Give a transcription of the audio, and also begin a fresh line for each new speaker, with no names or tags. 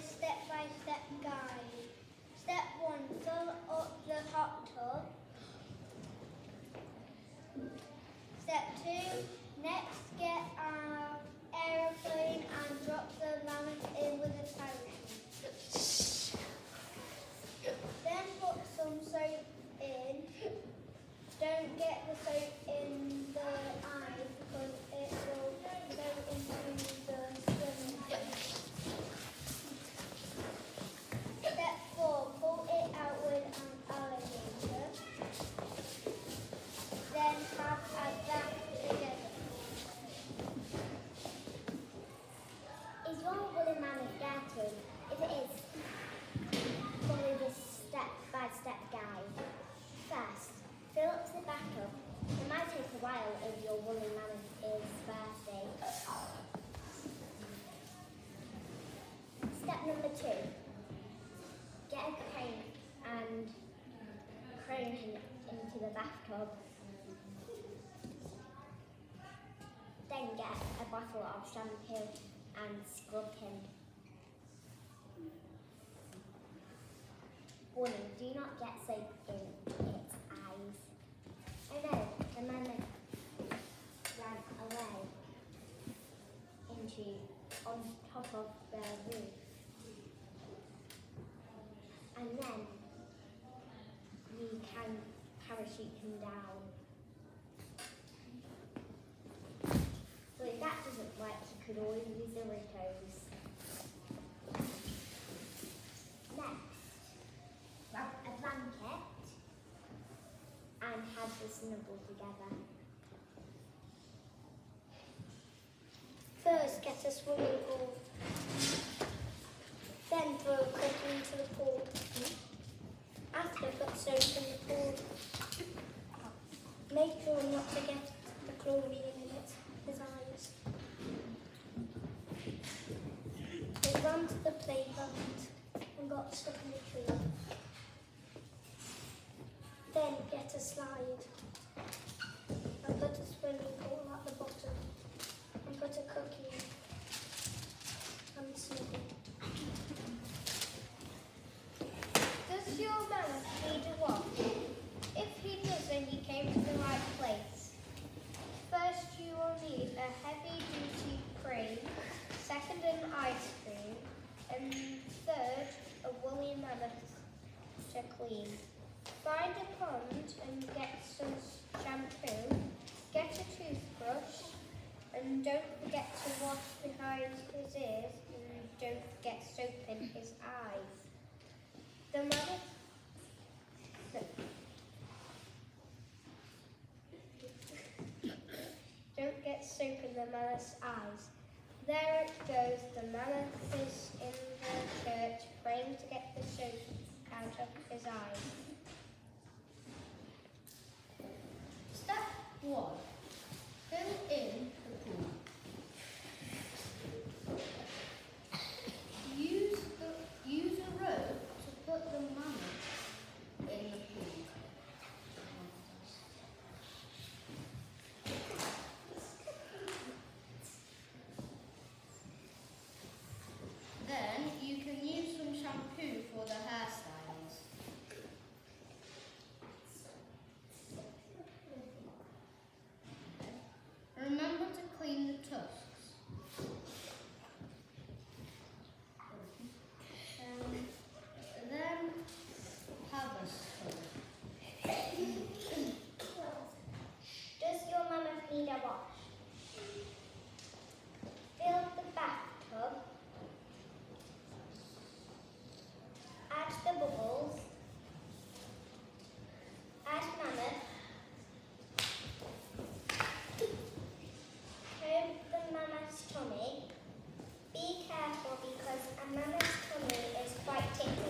Mammoth's step-by-step guide. Step 1, fill up the hot tub. Step 2, next get an aeroplane and drop the mammoth in with a parachute. Then put some soap in. Don't get the soap in the eyes because it will go into the swimming pool. Step 4, pull it out with an alligator. Then have a bath together.
Is your woolly mammoth dirty? If it is, follow this step-by-step guide. First, fill up the bathtub. It might take a while if your woolly mammoth is thirsty. Step number 2, get a crane and crane him into the bathtub. Then get a bottle of shampoo and scrub him. Warning, do not get soap in its eyes. Oh no, the mammoth ran away on top of the roof. And then we can parachute him down. But if that doesn't work, you could always use the Doritos. Next, wrap a blanket and have the snuggle together.
First, get a swimming pool. Then throw a cookie into the pool. After, put soap in the pool. Make sure not to get the chlorine in his eyes. They ran to the playground and got stuck in the tree. Then get a slide and put a swimming pool at the bottom and put a cookie in and snuggle. Does your mammoth need a wash? If he doesn't, you came to the right place. First, you will need a heavy-duty crane. Second, an ice cream. And third, a woolly mammoth to clean. Find a pond and get some shampoo. Get a toothbrush. And don't forget to wash behind his ears. And don't forget soap in his eyes. The mammoth... Don't get soap in the mammoth's eyes. There it goes, the mammoth is in the church praying to get the soap out of his eyes.
Step 1. Fill in the pool. Use a rope to put the mammoth in the pool. Then you can use some shampoo for the hairstyles. Remember to clean the tusks. Then have a scrub.
Does your mammoth need a wash? Fill the bathtub. Add the bubbles. Add mammoth. Turn the mammoth's tummy. Be careful because a mammoth's tummy is quite tickly.